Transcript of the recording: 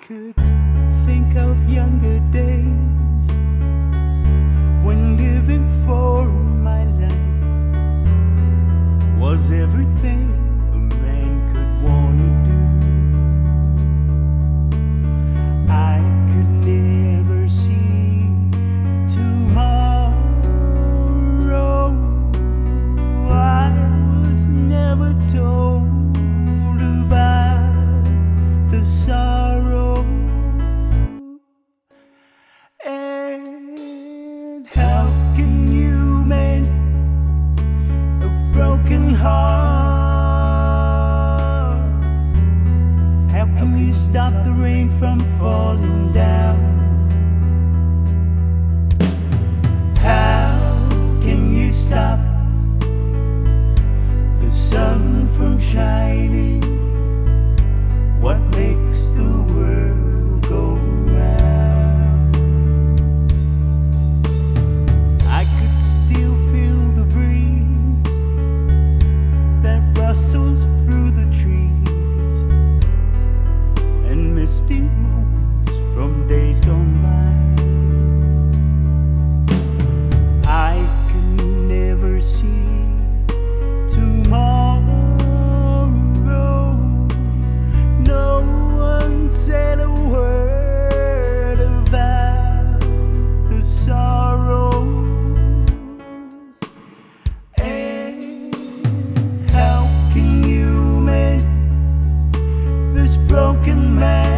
could think of younger days when living for my life was everything a man could wanna do. I could never see tomorrow. I was never told about the sorrow. And how can you mend a broken heart? How can you stop the rain from falling down? How can you stop the sun from shining? What makes the world go round? I could still feel the breeze that rustles through the trees, and misty moments from days gone by. I can never see tomorrow. No one said a word about the sorrows. And how can you mend this broken man?